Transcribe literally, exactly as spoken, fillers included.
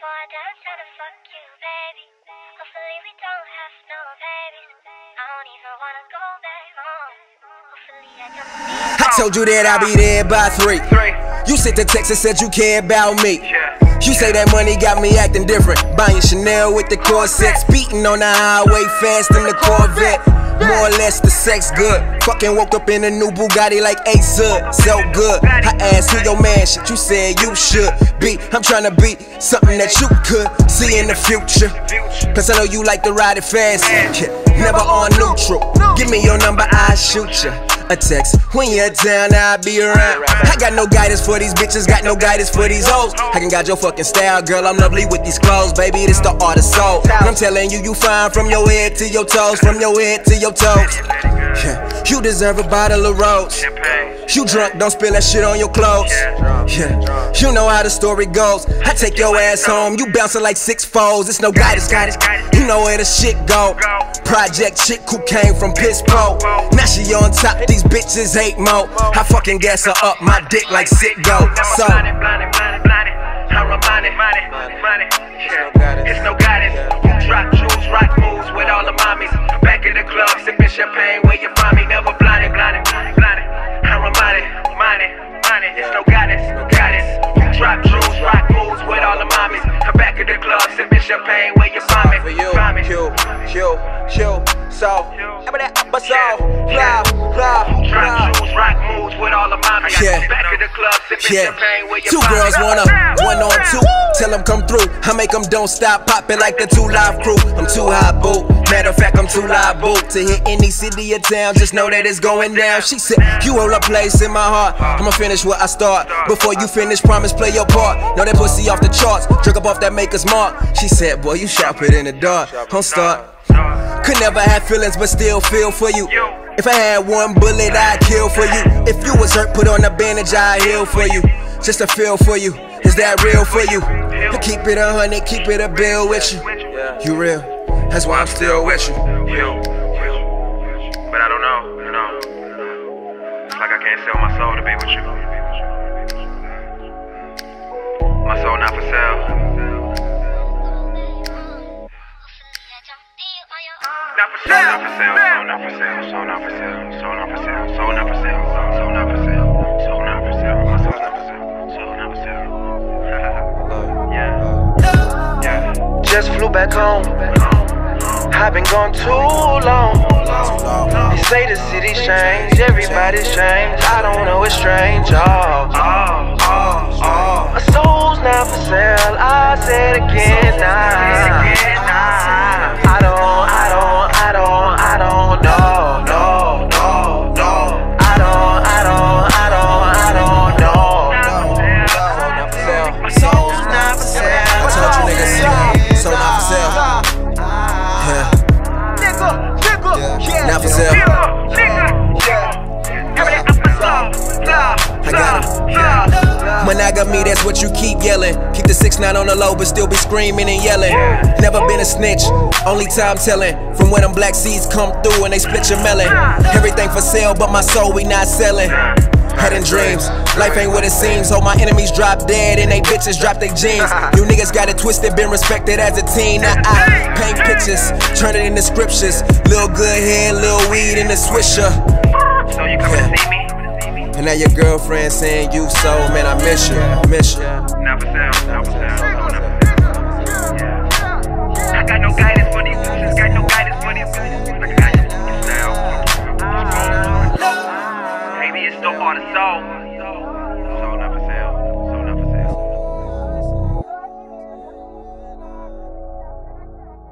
before I dance, trying to fuck you, baby. Hopefully we don't have no babies. I don't even wanna go back home. Hopefully I don't need. I told you that I'll be there by three. You sent the text and said you care about me. You say that money got me acting different. Buying Chanel with the corsets, beating on the highway fast in the Corvette. More or less the sex good. Fucking woke up in a new Bugatti like Ace Hood. So good. I asked who your man shit. You said you should be. I'm trying to be something that you could see in the future. Cause I know you like to ride it fast. Never on neutral. Give me your number, I'll shoot ya a text. When you're down, I'll be around. I got no guidance for these bitches, got no guidance for these hoes. I can guide your fucking style, girl, I'm lovely with these clothes. Baby, this the art of soul. And I'm telling you, you fine from your head to your toes. From your head to your toes. Yeah. You deserve a bottle of rose. You drunk, don't spill that shit on your clothes. Yeah. You know how the story goes. I take your ass home, you bouncing like six foes. It's no guidance, guidance. You know where the shit go. Project chick who came from Piss Po. Now she on top, these bitches hate mo. I fucking gas her up, my dick like sit go. So I'm reminded, it's no guidance. You drop jewels, rock moves with all the mommies. Back in the club, sipping champagne where you find me. Never blinded, blinded, blinded. I'm reminded, minded, minded. It's no guidance, no guidance. You drop jewels, rock moves with all the mommies. I'm back in the club, sipping champagne where you find me. for you, Q, Q, Q, so I'm that upper soul, blah, blah, blah. Drop jewels, rock moves with all the mommies. Yeah. Back in the club, sipping Yeah. champagne where you Two find me. girls wanna, one on two. Tell them come through. I make them don't stop popping like the two live crew. I'm too high, boo. Matter of fact, I'm too live, boo. To hit any city or town, just know that it's going down. She said, you hold a place in my heart. I'ma finish what I start. Before you finish, promise play your part. Know that pussy off the charts. Drink up off that Maker's Mark. She said, boy, you sharper in the dark. Don't start. Could never have feelings, but still feel for you. If I had one bullet, I'd kill for you. If you was hurt, put on a bandage, I'd heal for you. Just to feel for you. Is that real for you? To keep it a hundred, keep it a bill with you. You real? That's why I'm still with you. You, but I don't know, you know. It's like I can't sell my soul to be with you. My soul not for sale. Not for sale, not for sale, soul not for sale, soul not for sale, soul not for sale, soul not for sale, soul not for sale, soul not for sale, my soul not for sale, soul not for sale. Yeah, yeah. Just flew back home. I've been gone too long. They say the city's changed, everybody's changed. I don't know, it's strange. Oh, oh, oh, oh. My soul's not for sale. I said again, nah. I don't, I don't, I don't, I don't know, no, no, no. I don't, I don't, I don't, I don't know. Soul's not for sale. I told you niggas, so not for sale. Yeah. Not for sale. I got it. Monogamy, that's what you keep yelling. Keep the six nine on the low, but still be screaming and yelling. Never been a snitch, only time telling. From when them black seeds come through and they split your melon. Everything for sale, but my soul we not selling. Headin' dreams, life ain't what it seems. Hope my enemies drop dead and they bitches drop their jeans. You niggas got it twisted, been respected as a teen. Now I paint pictures, turn it into scriptures. Little good hair, little weed in the swisher. So you come to see me? And now your girlfriend saying you so, man, I miss you, miss you. Not for sale, not for sale. I got no guidance for these bitches, got no guidance for these bitches. I got you for sale. Maybe it's the art of soul.